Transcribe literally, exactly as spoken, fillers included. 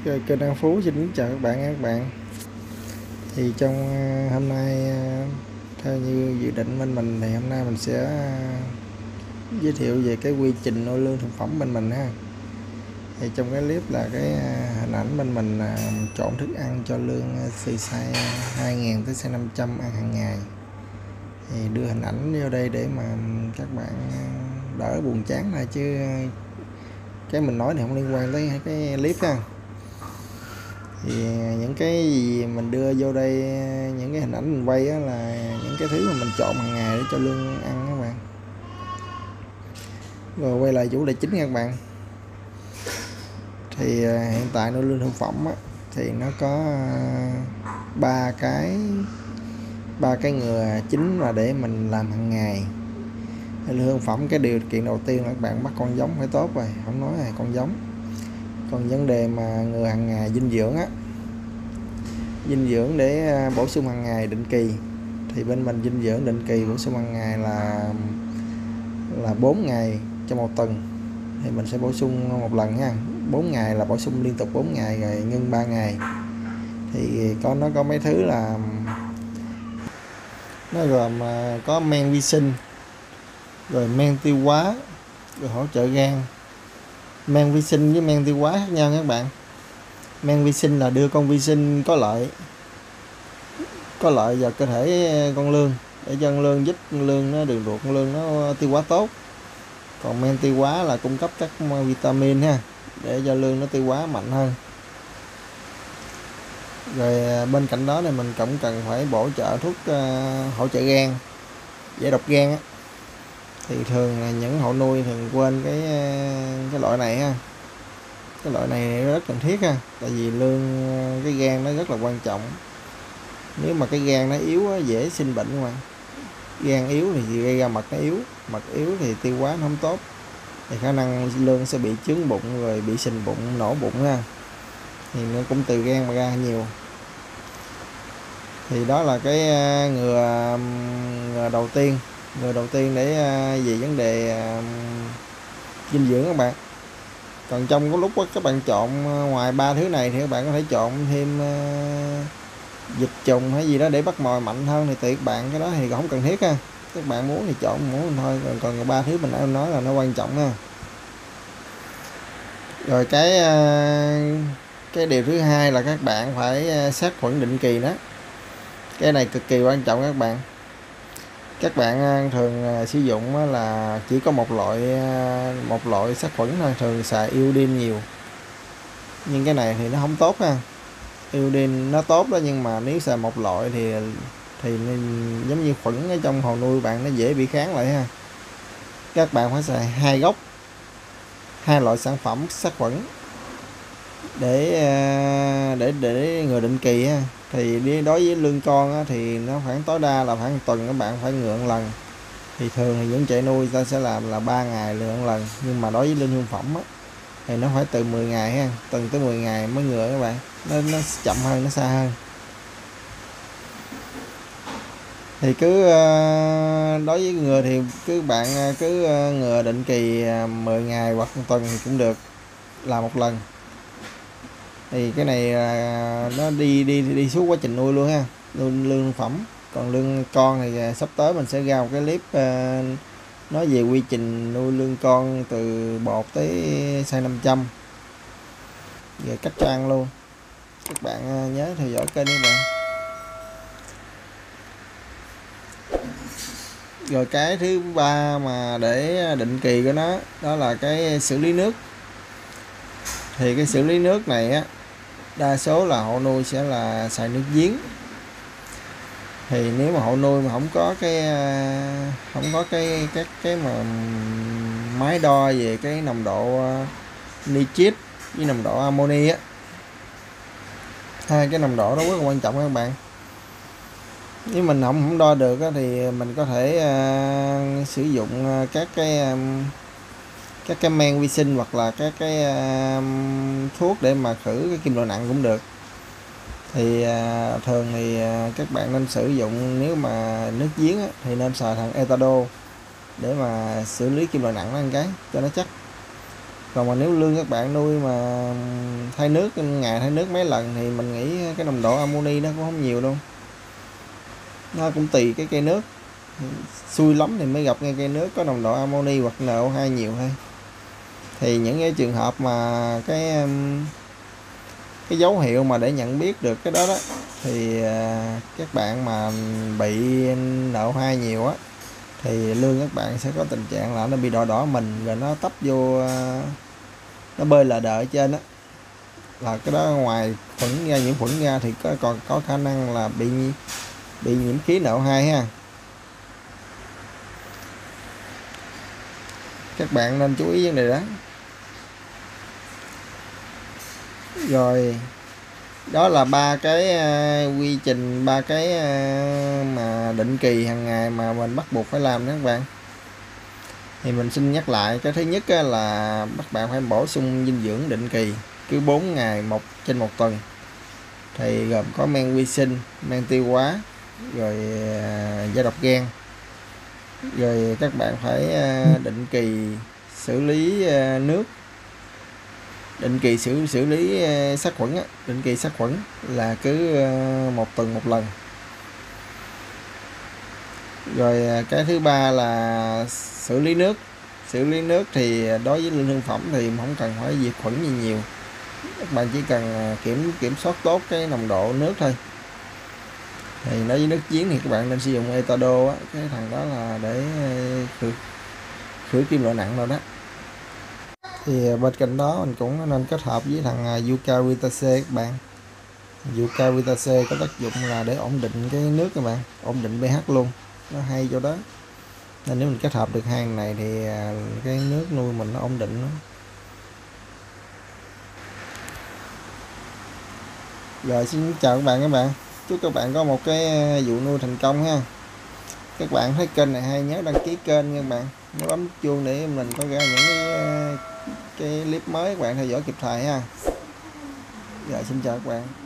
Kênh An Phú xin kính chào các bạn các bạn. Thì trong à, hôm nay à, theo như dự định bên mình thì hôm nay mình sẽ à, giới thiệu về cái quy trình nuôi lương thực phẩm bên mình ha. Thì trong cái clip là cái à, hình ảnh bên mình à, trộn thức ăn cho lương từ size hai nghìn tới size năm trăm ăn hàng ngày. Thì đưa hình ảnh vô đây để mà các bạn đỡ buồn chán lại, chứ cái mình nói thì không liên quan tới cái clip ha. Thì những cái gì mình đưa vô đây, những cái hình ảnh mình quay á, là những cái thứ mà mình chọn hàng ngày để cho lương ăn các bạn. Rồi quay lại chủ đề chính các bạn. Thì hiện tại nuôi lương thực phẩm á, thì nó có ba cái ba cái ngừa chính là để mình làm hàng ngày. Lương thực phẩm, cái điều kiện đầu tiên là các bạn bắt con giống phải tốt rồi, không nói là con giống. Còn vấn đề mà ngừa hàng ngày dinh dưỡng á, dinh dưỡng để bổ sung hàng ngày định kỳ, thì bên mình dinh dưỡng định kỳ bổ sung hàng ngày là là bốn ngày trong một tuần, thì mình sẽ bổ sung một lần nha. Bốn ngày là bổ sung liên tục bốn ngày rồi ngưng ba ngày. Thì có nó có mấy thứ là nó gồm có men vi sinh, rồi men tiêu hóa, rồi hỗ trợ gan. Men vi sinh với men tiêu hóa khác nhau các bạn. Men vi sinh là đưa con vi sinh có lợi có lợi vào cơ thể con lương, để cho con lương, giúp con lương nó đường ruột con lương nó tiêu hóa tốt. Còn men tiêu hóa là cung cấp các vitamin ha, để cho lương nó tiêu hóa mạnh hơn. Rồi bên cạnh đó thì mình cũng cần phải bổ trợ thuốc uh, hỗ trợ gan, giải độc gan á. Thì thường là những hộ nuôi thường quên cái cái loại này ha. Cái loại này rất cần thiết ha, tại vì lương cái gan nó rất là quan trọng. Nếu mà cái gan nó yếu á, dễ sinh bệnh mà. Gan yếu thì gây ra mật nó yếu, mật yếu thì tiêu hóa nó không tốt, thì khả năng lương sẽ bị chướng bụng, rồi bị sình bụng, nổ bụng ha. Thì nó cũng từ gan mà ra nhiều. Thì đó là cái ngừa, ngừa đầu tiên ngừa đầu tiên để về vấn đề dinh dưỡng các bạn. Còn trong cái lúc các bạn chọn ngoài ba thứ này thì các bạn có thể chọn thêm dịch trùng hay gì đó để bắt mồi mạnh hơn, thì tùy các bạn, cái đó thì không cần thiết ha. Các bạn muốn thì chọn muốn thôi. Còn còn ba thứ mình đã nói là nó quan trọng ha. Rồi cái cái điều thứ hai là các bạn phải sát khuẩn định kỳ đó. Cái này cực kỳ quan trọng các bạn. Các bạn thường sử dụng là chỉ có một loại một loại sát khuẩn thôi, thường xài iodine nhiều. Nhưng cái này thì nó không tốt ha. Iodine nó tốt đó, nhưng mà nếu xài một loại thì thì giống như khuẩn ở trong hồ nuôi bạn nó dễ bị kháng lại ha. Các bạn phải xài hai gốc, hai loại sản phẩm sát khuẩn để để để ngừa định kỳ ha. Thì đối với lương con á, thì nó khoảng tối đa là khoảng tuần các bạn phải ngừa một lần. Thì thường thì những trại nuôi ta sẽ làm là ba ngày lựa một lần, nhưng mà đối với lương thực phẩm á, thì nó phải từ mười ngày ha, tuần tới mười ngày mới ngừa các bạn. Nó, nó chậm hơn, nó xa hơn. Thì cứ đối với ngừa thì cứ bạn cứ ngừa định kỳ mười ngày hoặc một tuần thì cũng được, làm một lần. Thì cái này nó đi đi đi suốt quá trình nuôi luôn ha, nuôi lương thực phẩm. Còn lương con thì sắp tới mình sẽ ra một cái clip nói về quy trình nuôi lương con từ bột tới size năm trăm, về cách cho ăn luôn. Các bạn nhớ theo dõi kênh các bạn. Rồi cái thứ ba mà để định kỳ của nó đó là cái xử lý nước. Thì cái xử lý nước này á, đa số là hộ nuôi sẽ là xài nước giếng. Thì nếu mà hộ nuôi mà không có cái không có cái các cái mà máy đo về cái nồng độ nitrit với nồng độ amoni á, hai cái nồng độ đó rất là quan trọng các bạn. Nếu mình không không đo được á, thì mình có thể uh, sử dụng uh, các cái um, các cái men vi sinh hoặc là các cái uh, thuốc để mà khử cái kim loại nặng cũng được. Thì uh, thường thì uh, các bạn nên sử dụng, nếu mà nước giếng á, thì nên xài thằng Etadol để mà xử lý kim loại nặng đó, một cái cho nó chắc. Còn mà nếu lương các bạn nuôi mà thay nước ngày thay nước mấy lần thì mình nghĩ cái nồng độ amoni nó cũng không nhiều đâu, nó cũng tùy cái cây nước, xui lắm thì mới gặp ngay cây nước có nồng độ amoni hoặc en o hai nhiều thôi. Thì những cái trường hợp mà cái cái dấu hiệu mà để nhận biết được cái đó đó thì các bạn mà bị en o hai nhiều á thì lương các bạn sẽ có tình trạng là nó bị đỏ đỏ mình, rồi nó tấp vô, nó bơi là đợi ở trên á, là cái đó ngoài khuẩn ra, nhiễm khuẩn ra thì có còn có khả năng là bị bị nhiễm khí en o hai ha. Các bạn nên chú ý vấn đề đó. Rồi đó là ba cái uh, quy trình, ba cái uh, mà định kỳ hàng ngày mà mình bắt buộc phải làm đó các bạn. Thì mình xin nhắc lại, cái thứ nhất là các bạn phải bổ sung dinh dưỡng định kỳ cứ bốn ngày một trên một tuần, thì gồm có men vi sinh, men tiêu hóa, rồi uh, giải độc gan. Rồi các bạn phải uh, định kỳ xử lý uh, nước, định kỳ xử xử lý sát khuẩn á, định kỳ sát khuẩn là cứ một tuần một lần. Rồi cái thứ ba là xử lý nước. Xử lý nước thì đối với linh hương phẩm thì không cần phải diệt khuẩn gì nhiều, các bạn chỉ cần kiểm kiểm soát tốt cái nồng độ nước thôi. Thì đối với nước giếng thì các bạn nên sử dụng Etado á, cái thằng đó là để khử khử kim loại nặng rồi đó. Thì bên cạnh đó mình cũng nên kết hợp với thằng Yucca Vita C các bạn. Yucca Vita C có tác dụng là để ổn định cái nước các bạn, ổn định pH luôn, nó hay chỗ đó. Nên nếu mình kết hợp được hai thằng này thì cái nước nuôi mình nó ổn định đó. Rồi xin chào các bạn các bạn. Chúc các bạn có một cái vụ nuôi thành công ha. Các bạn thấy kênh này hay nhớ đăng ký kênh nha các bạn, nhớ bấm chuông để mình có ra những cái cái clip mới các bạn theo dõi kịp thời ha. Rồi xin chào các bạn.